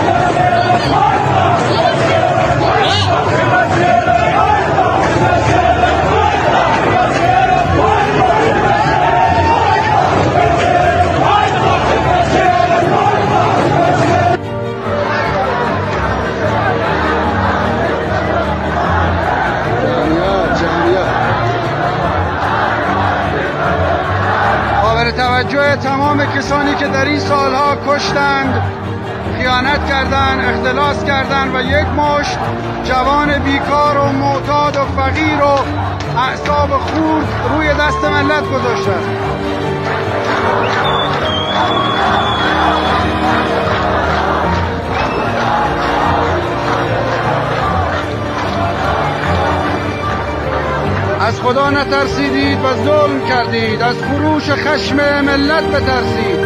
توجه تمام کسانی که در این سالها کشتند، خیانت کردند، اختلاس کردند و یک مشت جوان بیکار و معتاد و فقیر و اعصاب خورد روی دست ملت گذاشتند. از خدا نترسیدید و ظلم کردید، از خروش خشم ملت بترسید.